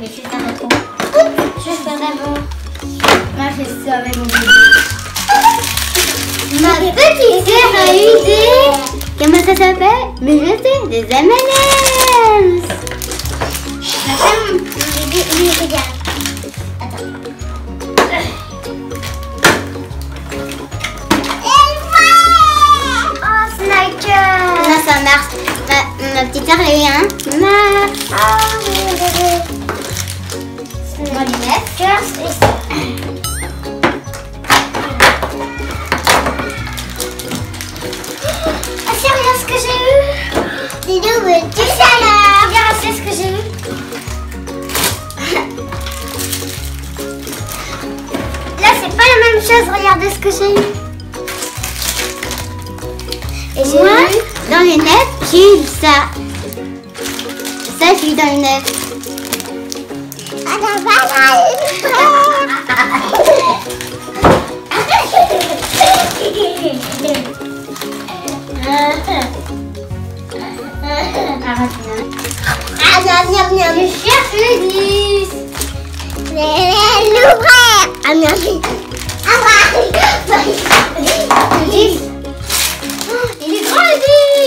vais juste un peu trop. Juste d'abord. Moi, je saurais mon bébé. Ma petite sœur a eu des... Comment ça s'appelle? Mais je sais, des M&M's. Ma femme, lui, regarde. Attends. Oh, Snickers. Non, ça marche. Ma petite sœur a eu un Mars. Oh, bébé. Moi, les Snickers. Ah, c'est regarde ce que j'ai eu. Dis donc, mais tu sais alors. Regarde, c'est ce que j'ai eu. Là, c'est pas la même chose. Regardez ce que j'ai eu. Et moi, dans les neufs, j'ai eu ça. Ça, j'ai eu dans les neufs. Ah, la banane. Ah, miam, miam. Je cherche le 10. L'ouvrir. Ah, miam. Ah, le 10. Il est grand le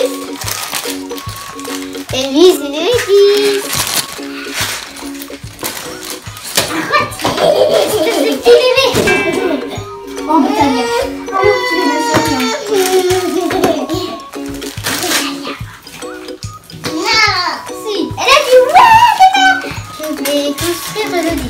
10. Et lui, c'est le 10. Arrête. C'est le petit bébé. Oh, putain, bien. Oh, tu es elle a dit ouais, je vais construire le 10.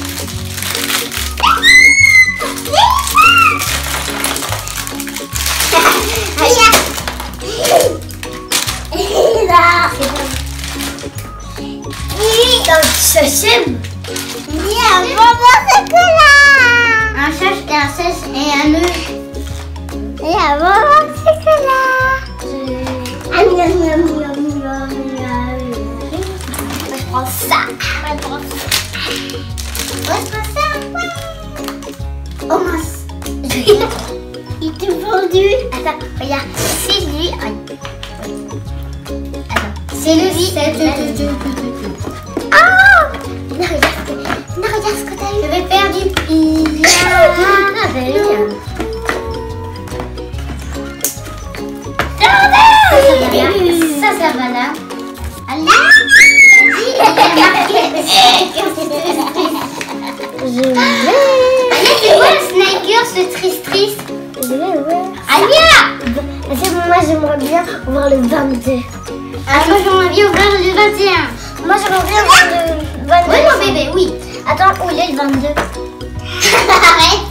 Il y a un bonbon chocolat. Un cherche et un sèche et un nœud. Il y a un bonbon chocolat. Ah, miam, miam, miam, miam, miam. Je prends ça. Je prends ça. Ouais. Oh mince. Il t'est vendu. Attends, regarde. C'est lui. Attends. C'est le 8. Oh! Regarde ce que t'as eu. Je vais faire du pillage. Ça va là. Allez. Je vais. Allez, c'est quoi le Snickers, ce triste? Je vais, ouais. Alia! C'est bon, moi j'aimerais bien voir le 22. Ah, moi j'aimerais bien voir le 21. Moi j'aimerais bien voir le 22. Oui, mon bébé, oui. Attends, où il est le 22? Arrête.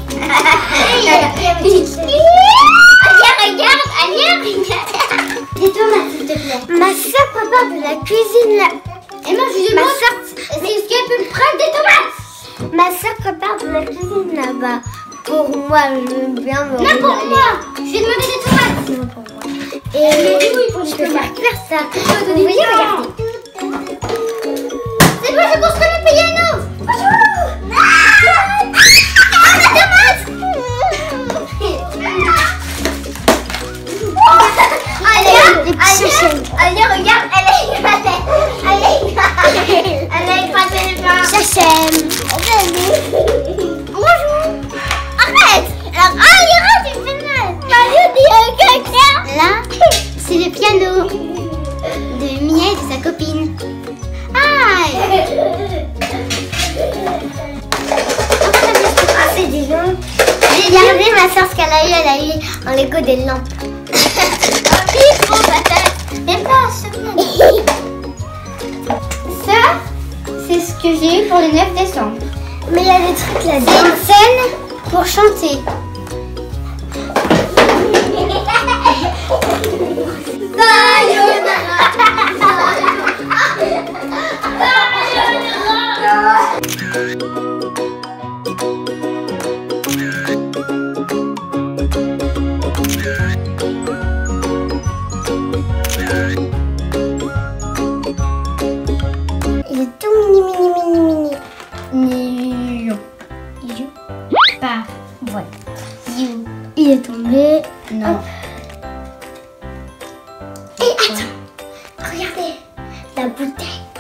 Regarde. Alia, regarde. Tais-toi, s'il te plaît. Ma soeur prépare de la cuisine là. Et moi, je lui demande, est-ce qu'elle peut me prendre des tomates? Ma soeur prépare de la cuisine là-bas. Pour moi, je veux bien me... Non, pour moi. Je lui ai demandé des tomates. Non, pour moi. Et oui, je peux faire cuire ça. Vous voyez, regardez. C'est moi, je construis mon piano. Bonjour. La tomate. Allez, regarde, elle a écrasé le pain. Chachem. Bonjour. Arrête. Arrête, tu me fais mal. Mario dit à quelqu'un. Là, c'est le piano de Mia et de sa copine. Aïe. Ah, c'est des lampes. J'ai regardé ma soeur ce qu'elle a eu. Elle a eu un Lego des lampes. Même pas ce ça, c'est ce que j'ai eu pour le 9 décembre. Mais il y a des trucs là. C'est une scène pour chanter. Il est tout mini. Pas. Ouais. Il est tombé. Non. Et attends. Regardez. La bouteille.